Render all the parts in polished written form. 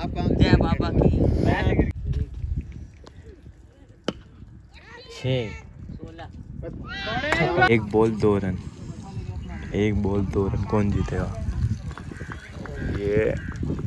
आप कहाँ जय बाबा की। 16 एक बॉल 2 रन, एक बॉल 2 रन, कौन जीतेगा ये।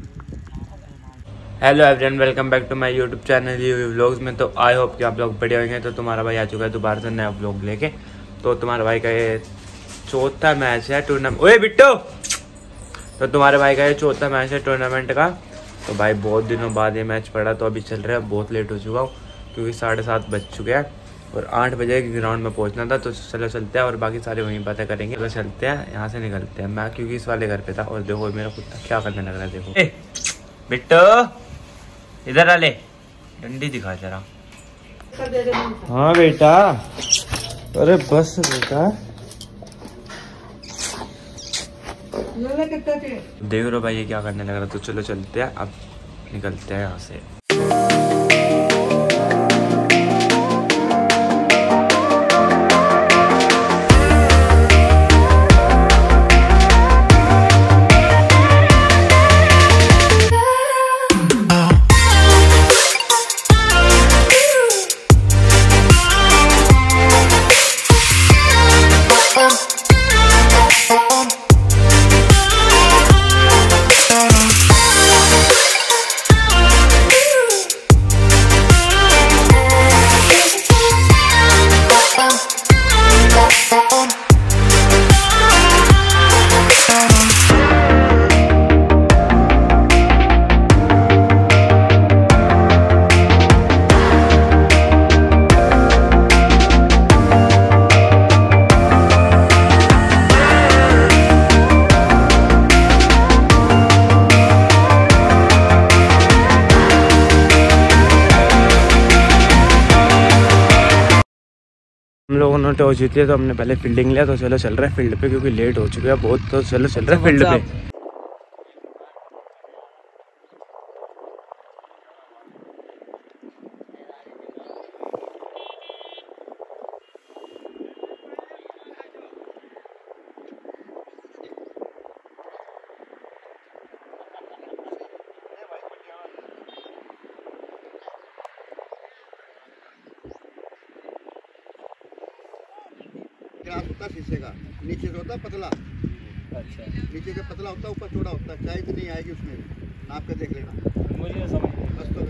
Hello everyone, welcome back to my YouTube channel UV vlogs में। तो आई होप कि आप लोग बढ़िया होंगे। तो तुम्हारा भाई आ चुका है दोबारा से नया व्लॉग लेके। तो तुम्हारे भाई का ये चौथा मैच है टूर्नामेंट। ओए बिट्टो, तो तुम्हारे भाई का ये चौथा मैच है टूर्नामेंट का। तो भाई बहुत दिनों बाद ये मैच पड़ा, तो अभी चल रहा है। बहुत लेट हो चुका हूँ क्योंकि 7:30 बज चुके हैं और 8 बजे ग्राउंड में पहुंचना था। तो चलो चलते हैं और बाकी सारे वहीं बातें करेंगे। चलो चलते हैं, यहाँ से निकलते हैं। मैं क्योंकि इस वाले घर पे था और देखो मेरा कुत्ता क्या करने लग रहा है। देखो बिट्टो इधर आ ले, डंडी दिखा जरा। हाँ बेटा, अरे बस बेटा, देख रहे हो भाई ये क्या करने लग रहा। तो चलो चलते हैं, अब निकलते हैं यहाँ से। हम लोगों ने टॉस जीती है तो हमने पहले फील्डिंग लिया। तो चलो चल रहा है फील्ड पे क्योंकि लेट हो चुके हैं बहुत। तो चलो चल रहा है फील्ड पे। ग्लास होता है शीशे का, नीचे से होता है पतला। अच्छा, नीचे से पतला होता है, ऊपर चौड़ा होता है। चाय इतनी आएगी उसमें, नाप के देख लेना। मुझे समझ बस। तो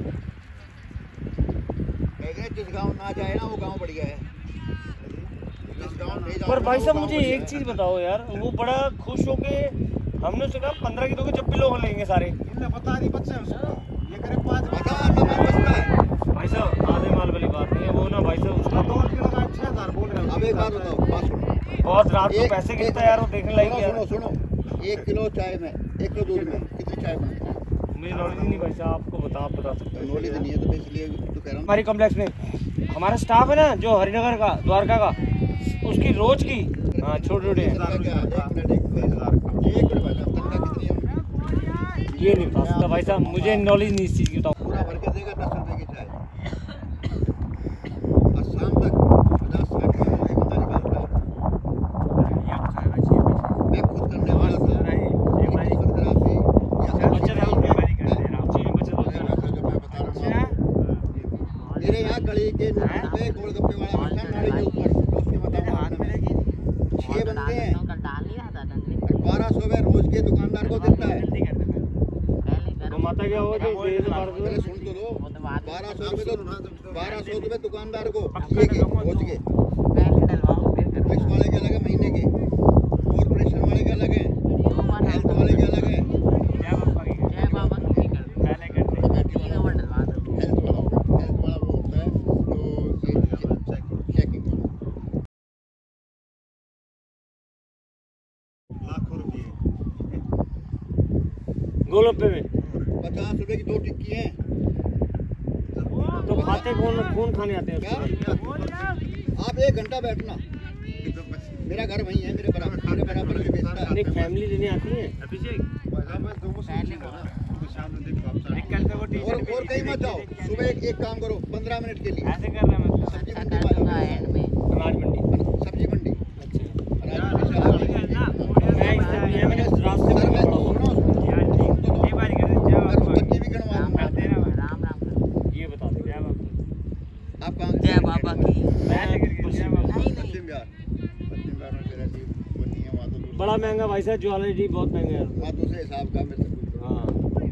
जिस गांव ना जाए ना वो गांव बढ़िया है। जिस गांव नहीं जाए। पर भाई साहब मुझे एक चीज बताओ यार, वो बड़ा खुश हो के हमने उससे कहा 15 की दोगे जब भी लोग लेंगे सारे। पता नहीं बच्चे उसको ये करे 5 बचता है। भाई साहब आधे माल वाली बात नहीं है वो ना। भाई साहब उसका 6000 बोल रहे हो। अब एक बात बताओ, बात सुनो। बहुत रात को पैसे गिरता है यार, वो देखने लायक है। सुनो सुनो, 1 किलो चाय में 1 किलो दूध में कितनी चाय बनती है? मुझे नॉलेज नहीं भाई साहब, आपको बता सकते हैं। नॉलेज नहीं है तो इसलिए तो कह रहा हूँ। हमारी कॉम्प्लेक्स में हमारा स्टाफ है ना जो हरिनगर का, द्वारका का, उसकी रोज की छोटे छोटे ये नहीं बता सकता भाई साहब, मुझे नॉलेज नहीं इस चीज़ की। पूरा भर के देगा 10 रुपए की चाय और शाम तक 50-60 का एक बंदा निकालता है। मैं खुद करने वाला था। मेरे यहाँ गली के पे गोलगप्पे वाला बैठा नाली के ऊपर, उसके बताओ 6 बंदे हैं, 1200 में रोज के दुकानदार को देता है। माता क्या हो जो पहले सुन तो लो, 1200 रुपये दुकानदार को रोज के। टैक्स वाले के अलग है, महीने के, कॉर्पोरेशन वाले के अलग है, हेल्थ वाले के अलग है। गोलगप्पे में 50 रुपए की 2 टिक्की है। तो खाते कौन खाने आते हैं? आप 1 घंटा बैठना, मेरा घर वहीं है, मेरे बराबर में बेचता है। एक फैमिली लेने आती है। और कहीं मत जाओ, सुबह एक काम करो 15 मिनट के लिए। ऐसे कर रहा है मतलब सब्जी मंडी, अनाज मंडी, सब्जी मंडी। मैं इस रास्ते में महंगा भाई साहब, ज्वेलरी बहुत महंगा है। हाँ दूसरे हिसाब का मेरे से हाँ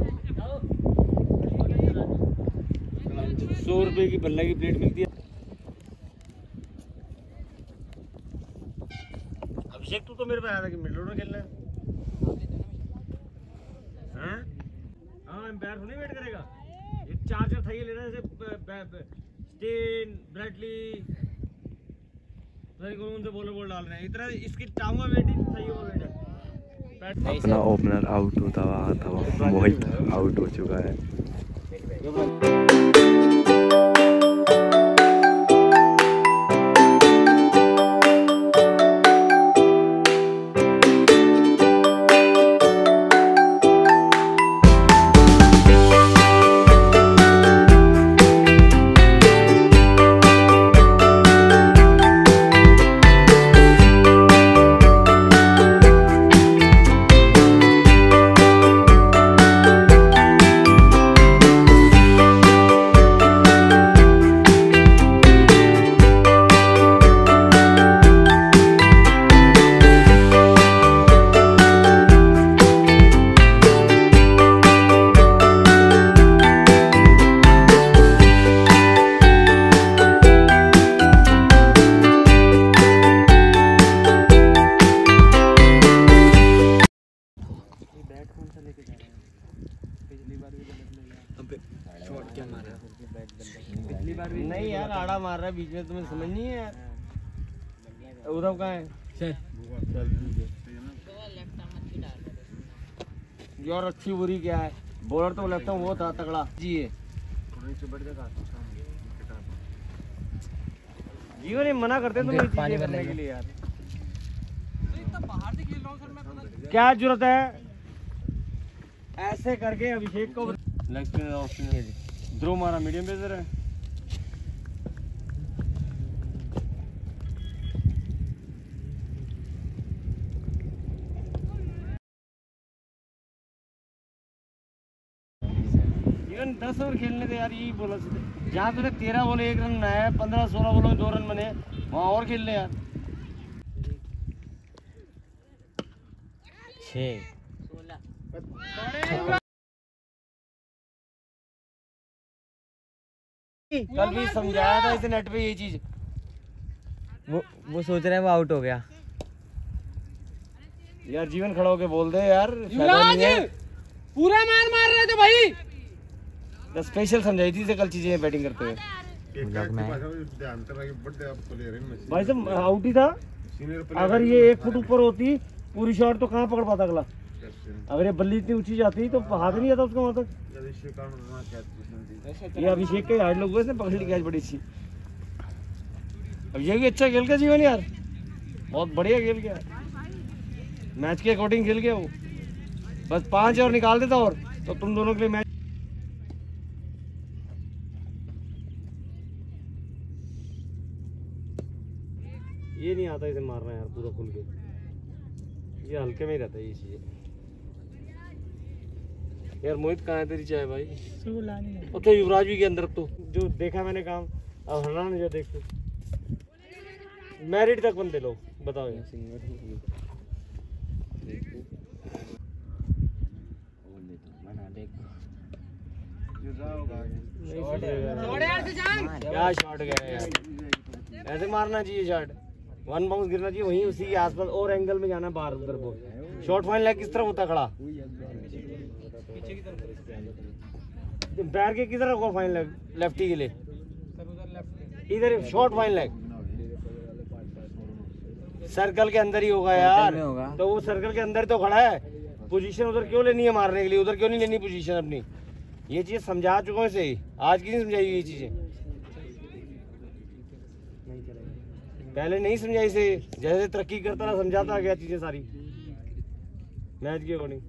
100 रुपए की बल्ला की प्लेट मिलती है। अभिषेक तू तो मेरे पे आया था कि मिड रोड में खेलना है। हाँ एम्पायर थोड़ी वेट करेगा, ये 4 था ये लेना है, जैसे स्टेन ब्रैडली कौन से बॉल डाल रहे हैं इतना, इसकी टांगों में वेट ही सही हो वेट। अपना ओपनर आउट होता हुआ था, मोहित आउट हो चुका है। नहीं यार आड़ा मार रहा है बीच में, तुम्हें समझ नहीं है यार। उधर कहाँ है यार, अच्छी बुरी क्या है, बॉलर तो लेफ्ट वो था तगड़ा जी है। जीवन ही मना करते हैं तुम्हें चीजें करने के लिए यार, क्या जरूरत है ऐसे करके। अभिषेक को leg spinner off spinner Dhruv मारा मीडियम पेसर है। इवन 10 ओवर खेलने थे यार, यही बोला जहाँ तुझे 13 बोले 1 रन बनाया, 15-16 बोलो 2 रन बने, वहाँ और खेल ले यार। 6 कल भी समझाया था इसे नेट पे ये चीज, वो सोच रहे हैं वो आउट हो गया यार। जीवन खड़ा होके बोल दे यार, पूरा मार रहे थे भाई। तो स्पेशल समझाई थी इसे कल चीजें बैटिंग करते हुए। भाई साहब आउट ही था, अगर ये 1 फुट ऊपर होती पूरी शॉट तो कहाँ पकड़ पाता अगला। अगर ये बल्ली इतनी ऊंची जाती तो हाथ नहीं आता उसका वहां तक। ये अभिषेक के हाइट लोग इसने पकड़ ली कैच बड़ी अच्छी। अब ये भी अच्छा खेल गया जीवन यार, बहुत बढ़िया खेल गया, मैच के अकॉर्डिंग खेल गया वो। बस 5 और निकाल देता और तो तुम दोनों के लिए मैच। ये नहीं आता इसे मारना यार पूरा खुल के, ये हल्के में ही रहता है ये चीजें यार। मोहित कहाँ है तेरी चाय भाई? तो युवराज भी के अंदर तो जो देखा मैंने काम, अब हरना जो देख तू मैरिड तक बनते लोग बताओ यार। क्या शॉट गया यार, ऐसे मारना चाहिए शॉट, 1 बाउंस गिरना चाहिए वहीं उसी के आसपास और एंगल में जाना बाहर उधर को। शॉट फाइन लेग किस तरफ होता खड़ा, पैर के किधर होगा फाइन लेग लेफ्टी के लिए, इधर शॉट फाइन लेग सर्कल के अंदर ही होगा यार। तो वो सर्कल के अंदर तो खड़ा है, पोजीशन उधर क्यों लेनी है मारने के लिए, उधर क्यों नहीं लेनी पोजीशन अपनी। ये चीज समझा चुका हूँ इसे, आज की नहीं समझाई ये चीजें, पहले नहीं समझाई से, जैसे तरक्की करता रहा समझाता गया चीजें सारी मैच के अकॉर्डिंग।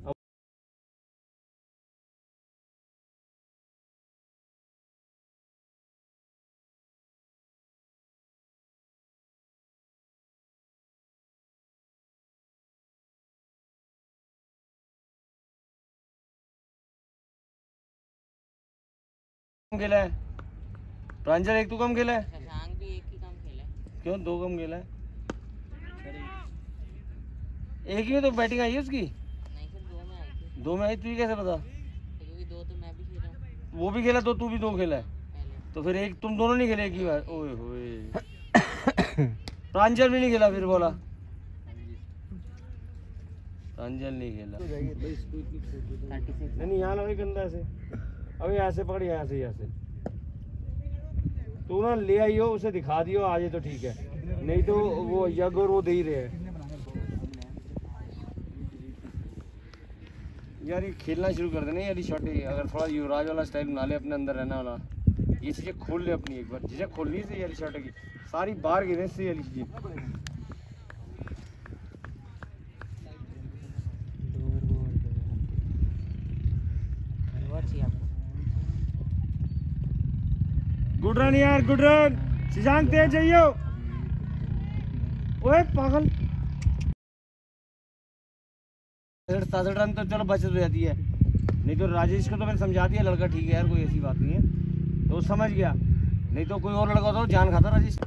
खेला है प्रांजल, एक तू कम खेला है, भी एक ही कम खेला है। क्यों 2 कम खेला है? एक ही में तो बैटिंग आई है उसकी? नहीं सर, 2 में आई थी। 2 में आई, तुझे कैसे पता? क्योंकि 2 तो मैं भी खेला हूँ वो भी खेला तो तू भी 2 खेला है, पहले। तो फिर एक तुम दोनों नहीं खेले एक ही बार? ओए होए। प्रांजल भी नहीं खेला फिर बोला? प्रांजल नहीं खेला। 36। नहीं यहाँ लगे गंदा ऐसे, अभी ऐसे पकड़, यहाँ से यहाँ से तू ना ले आई हो, उसे दिखा दियो आ जाए तो ठीक है, नहीं तो वो यग और वो दे ही रहे हैं यार। ये खेलना शुरू कर देना यार शॉट, अगर थोड़ा युवराज वाला स्टाइल बना ले, अपने अंदर रहना वाला, ये चीजें खोल ले अपनी एक बार, चीजें खोलनी से यार शॉट की सारी बाहर गिरे से यार चीजें। गुड रन यार, गुड रन। शशांक तेज जाइयो। ओए पागल, 67 रन तो चलो बचत हो जाती है, नहीं तो राजेश को तो मैंने समझा दिया, लड़का ठीक है यार, कोई ऐसी बात नहीं है, तो समझ गया, नहीं तो कोई और लड़का तो जान खाता राजेश।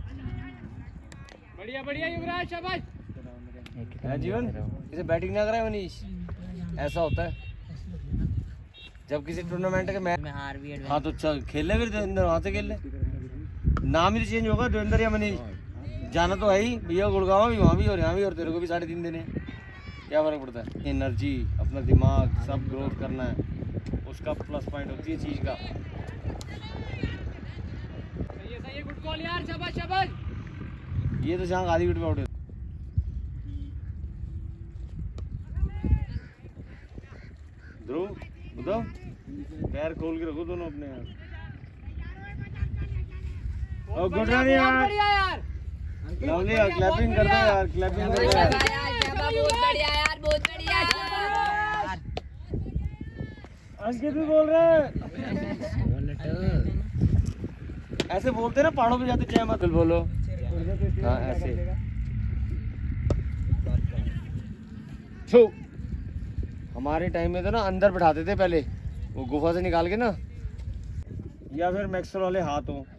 बढ़िया बढ़िया युवराज, शाबाश। जीवन इसे बैटिंग ना कराए मनीष, ऐसा होता है जब किसी टूर्नामेंट के मैच में हार भी हाँ तो चल खेल ले फिर देवेंद्र, वहाँ से खेल ले, नाम ही तो चेंज होगा देवेंद्र या मनीष, जाना तो है ही भैया, गुड़गांव भी वहाँ भी और यहाँ भी, और तेरे को भी 3.5 देने, क्या फर्क पड़ता है। एनर्जी, अपना दिमाग सब ग्रोथ करना है, उसका प्लस पॉइंट होती है चीज का। सही है, गुड कॉल यार, शाबाश शाबाश। ये तो जहाँ आधी विकेट पे आउट है। ध्रुव बताओ, पैर खोल के रखो दोनों अपने यार। और गुड रन यार, लवली यार, क्लैपिंग कर दो यार, क्लैपिंग कर दो यार। बहुत बढ़िया यार, बहुत बढ़िया। अंकित भी बोल रहे हैं, ऐसे बोलते ना पहाड़ों पे जाते, जय माता बोलो, हाँ ऐसे। छो हमारे टाइम में तो ना अंदर बैठाते थे पहले, वो गुफा से निकाल के ना, या फिर मैक्सवेल वाले हाथ हो।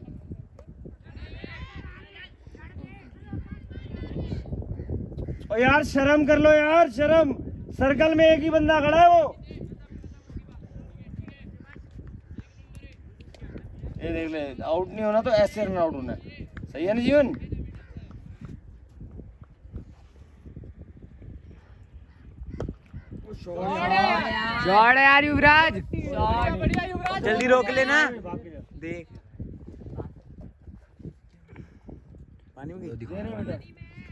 और यार शर्म कर लो यार, शर्म, सर्कल में एक ही बंदा खड़ा है वो, ये देख ले, आउट नहीं होना तो ऐसे रन आउट होना है, सही है ना जीवन। शॉट है यार युवराज, जल्दी रोक लेना, देख पानी में गई।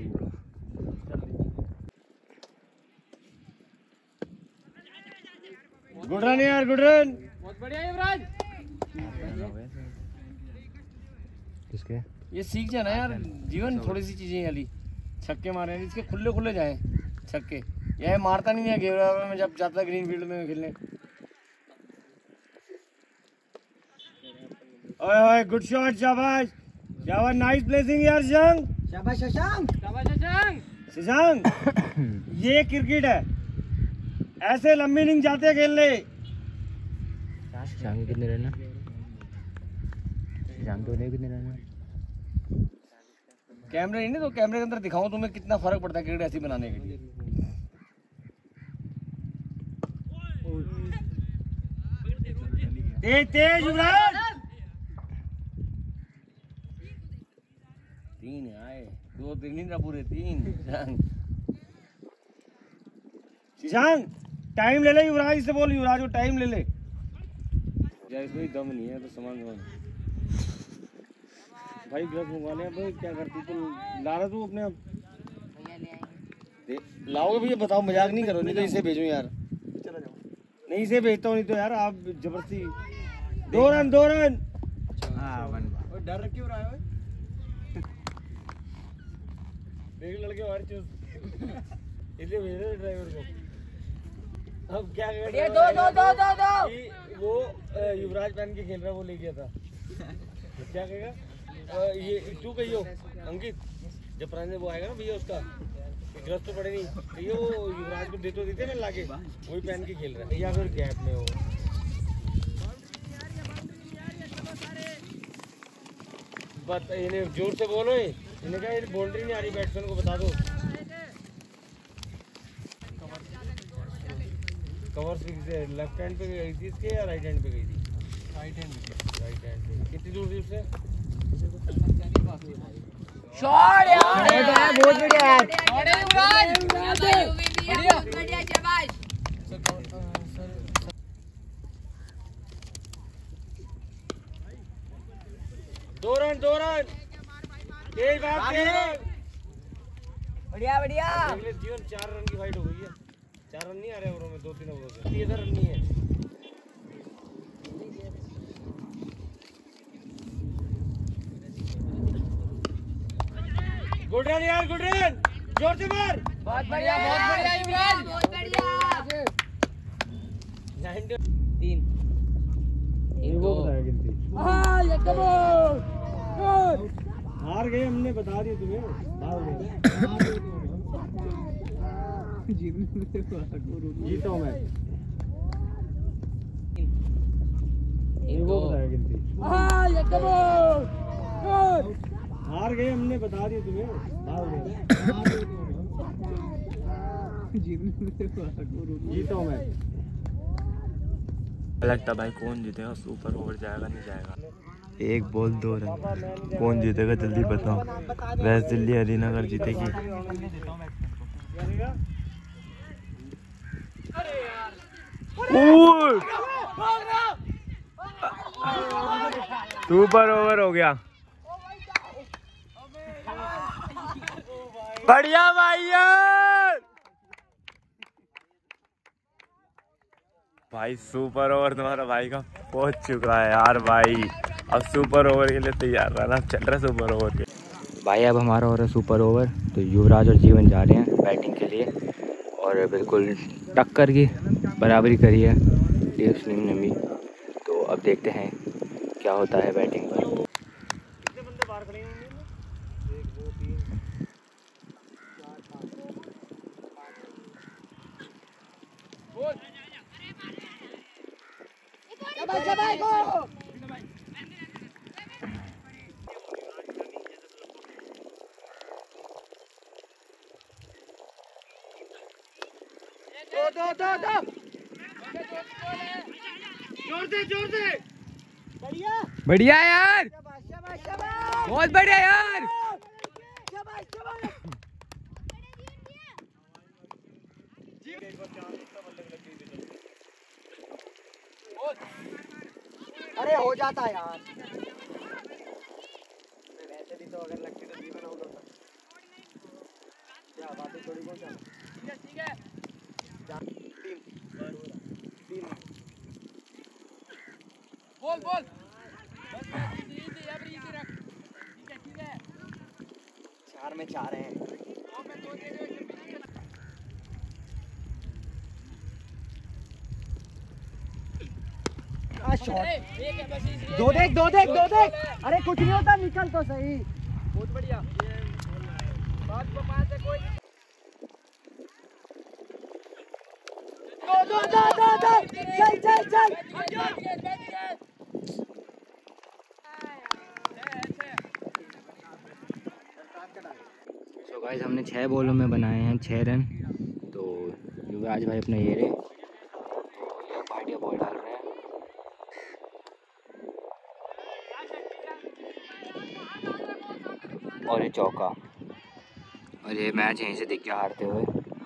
गुड रन यार, गुड रन, बहुत बढ़िया युवराज। किसके? ये सीख जाना यार जीवन, थोड़ी सी चीजें वाली, छक्के मारे इसके खुले खुले जाए छक्के, यह मारता नहीं है घेरा में जब जाता है ग्रीन फील्ड में खेलने। ओए ओए गुड शॉट, शाबाश शाबाश, नाइस प्लेसिंग यार शशांक, शाबाश शशांक, शाबाश शशांक। शशांक ये क्रिकेट है, ऐसे लंबी इनिंग जाते खेलने। शशांक कितने रन है? शशांक तो नहीं कितने रन है? कैमरे नहीं तो कैमरे के अंदर दिखाऊं तुम्हें कितना फर्क पड़ता है क्रिकेट ऐसी बनाने के लिए। तेज तेज युवराज, 3 आए, 2 3 ना पूरे 3। शशांक टाइम ले ले, युवराज से बोल, युवराज को टाइम ले ले यार, इसमें दम नहीं है तो सामान भाई, ग्लव्स मंगवा ले भाई, क्या करती तू, ला रहा तू अपने आप लाओगे भैया, बताओ, मजाक नहीं करो, नहीं तो इसे भेजो यार, नहीं इसे भेजता हूँ, नहीं तो यार आप जबरदस्ती। 2 रन 2 रन, डर क्यों रहा है? देख लड़के और चूस इसलिए भेज रहे ड्राइवर को। अब क्या कर रहे दो वो युवराज पहन के खेल रहा, वो ले गया था, क्या कहेगा ये तू कहियो अंकित, जब प्रांजल वो आएगा ना भैया, उसका ग्लव्स तो पड़े नहीं, तो ये वो युवराज को देते देते ना लाके, वही पहन के खेल रहा है, या फिर गैप में हो। बस इन्हें जोर से बोलो, इन्हें कहा बाउंड्री नहीं आ रही, बैट्समैन को बता दो। कवर से लेफ्ट हैंड पे गई थी इसके या राइट हैंड पे गई थी? राइट हैंड पे। कितनी दूर थी उससे? शॉट यार, बहुत बढ़िया यार। शॉट है युवराज, बहुत बढ़िया, शाबाश। दो रन तेज भाग के बढ़िया बढ़िया। जीवन 4 रन की फाइट हो गई है। 4 रन नहीं आ रहे ओवरों में, 2-3 ओवरों से 30 रन नहीं है। गुड रन यार, गुड रन, जोर से मार। बहुत बढ़िया युवराज। बहुत बढ़िया। 3 हार गए हमने, बता दी तुम्हें, हार गए। जीता हूं मैं। वो बताया गिनती। हार गए हमने, बता दी तुम्हें, हार गए। जीता हूं मैं। लगता भाई कौन जीतेगा, सुपर ओवर जाएगा नहीं जाएगा। 1 बॉल 2 रन, कौन जीतेगा जल्दी बताओ। वेस्ट दिल्ली हरिनगर जीतेगी। सुपर ओवर हो गया। बढ़िया भाई यार, भाई सुपर ओवर तुम्हारा भाई का पहुंच चुका है यार भाई। अब सुपर ओवर के लिए तैयार रहना, चल रहा सुपर ओवर के भाई। अब हमारा हो रहा है सुपर ओवर, तो युवराज और जीवन जा रहे हैं बैटिंग के लिए और बिल्कुल टक्कर की बराबरी करी है देव स्नीम ने भी। तो अब देखते हैं क्या होता है बैटिंग पर। कितने बंदे बाहर खड़े हैं? 1 2 3 4 5 जोर से बढ़िया यार, बहुत बढ़िया यार। अरे हो जाता यार, वैसे भी तो अगर लगती तो जीवन आउट होता। क्या बात है, थोड़ी बहुत ठीक है। 3 बोल 4 में 4 हैं। दो देख। अरे कुछ नहीं होता, निकल तो सही। बहुत बढ़िया। सो गाइस, हमने 6 बॉलों में बनाए हैं 6 रन। तो युवराज भाई अपना ये रहे, तो भाटिया बॉल डाल रहे हैं। और ये चौका, और ये मैच यहीं से दिख गया हारते हुए।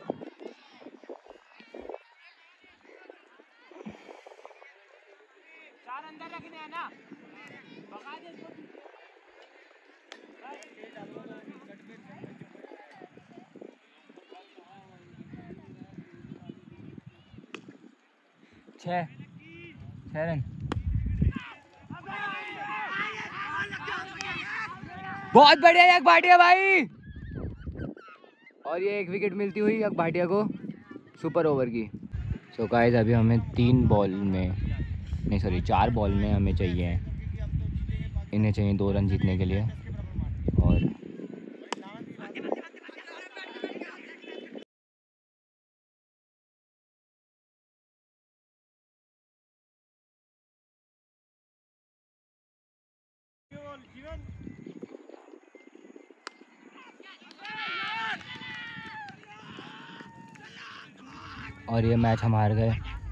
छह रन, बहुत बढ़िया यक भाटिया भाई। और ये 1 विकेट मिलती हुई यक भाटिया को सुपर ओवर की। सो गाइस, अभी हमें 4 बॉल में हमें चाहिए, इन्हें चाहिए 2 रन जीतने के लिए। और ये मैच हम हार गए।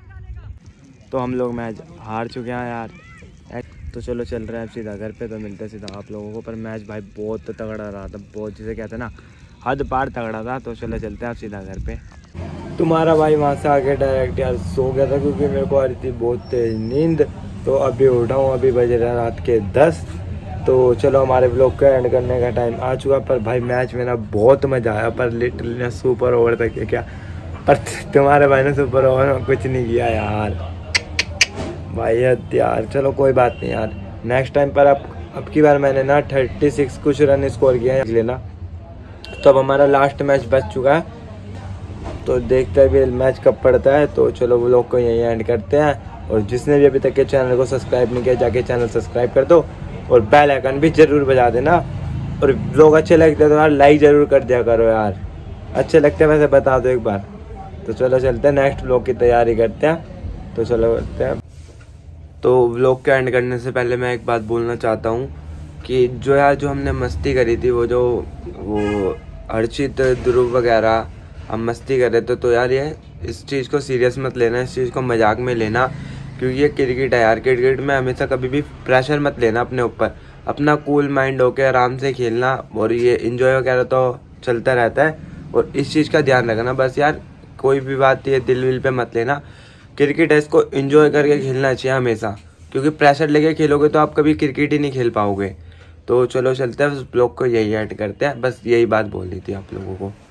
तो हम लोग मैच हार चुके हैं यार। तो चलो चल रहे हैं अब सीधा घर पे, तो मिलते हैं सीधा आप लोगों को। पर मैच भाई बहुत तगड़ा रहा था, बहुत जिसे कहते हैं ना हद पार तगड़ा था। तो चलो चलते हैं अब सीधा घर पे। तुम्हारा भाई वहाँ से आके डायरेक्ट यार सो गया था क्योंकि मेरे को आ रही थी बहुत तेज नींद। तो अभी उठा हूँ, अभी बज रहा रात के 10। तो चलो हमारे व्लॉग का एंड करने का टाइम आ चुका। पर भाई मैच में ना बहुत मज़ा आया, पर लिटरली ना सुपर ओवर तक है क्या। पर तुम्हारे भाई ने सुपर ओवर में कुछ नहीं किया यार भाई यार। चलो कोई बात नहीं यार, नेक्स्ट टाइम पर अब की बार मैंने ना 36 कुछ रन स्कोर किया है लेना। तो अब हमारा लास्ट मैच बच चुका है, तो देखते हैं भी मैच कब पड़ता है। तो चलो वो लोग को यहीं एंड करते हैं। और जिसने भी अभी तक के चैनल को सब्सक्राइब नहीं किया जाके चैनल सब्सक्राइब कर दो और बेल आइकन भी ज़रूर बजा देना। और लोग अच्छे लगते हैं तो यार लाइक ज़रूर कर दिया करो यार, अच्छे लगते हैं वैसे बता दो एक बार। तो चलो चलते हैं नेक्स्ट व्लॉग की तैयारी करते हैं। तो चलो करते हैं। तो व्लॉग के एंड करने से पहले मैं एक बात बोलना चाहता हूँ कि जो यार जो हमने मस्ती करी थी वो अर्चित ध्रुव वगैरह हम मस्ती कर रहे थे, तो यार ये इस चीज़ को सीरियस मत लेना, इस चीज़ को मजाक में लेना, क्योंकि ये क्रिकेट है यार। क्रिकेट में हमेशा कभी भी प्रेशर मत लेना अपने ऊपर, अपना कूल माइंड होकर आराम से खेलना। और ये इंजॉय वगैरह तो चलता रहता है, और इस चीज़ का ध्यान रखना बस यार। कोई भी बात ये दिल विल पे मत लेना। क्रिकेट है, इसको एंजॉय करके खेलना चाहिए हमेशा, क्योंकि प्रेशर लेके खेलोगे तो आप कभी क्रिकेट ही नहीं खेल पाओगे। तो चलो चलते हैं, उस ब्लॉग को यही ऐड करते हैं, बस यही बात बोलनी थी आप लोगों को।